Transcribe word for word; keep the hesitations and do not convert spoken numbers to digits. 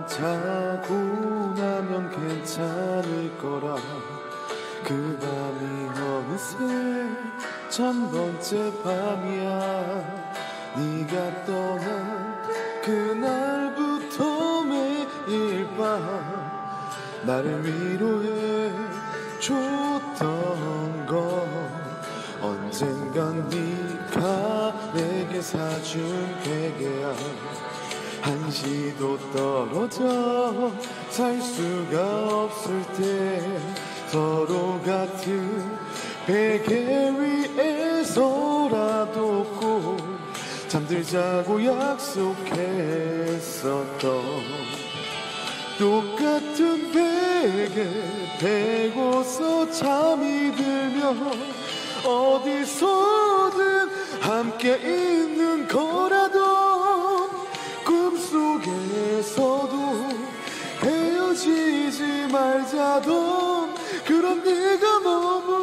자고 나면 괜찮을 거라. 그 밤이 어느새 천 번째 밤이야. 네가 떠난 그날부터 매일 밤 나를 위로해 줬던 거 언젠간 네가 내게 사준 베개야. 한시도 떨어져 살 수가 없을 때 서로 같은 베개 위에서라도 꼭 잠들자고 약속했었던 똑같은 베개 베고서 잠이 들면 어디서든 함께 있는 거라도 꿈속에서도 헤어지지 말자던 그런 네가 너무